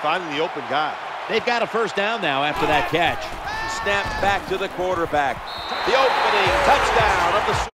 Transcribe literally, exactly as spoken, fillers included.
finding the open guy. They've got a first down now after that catch. Snap back to the quarterback. The opening touchdown of the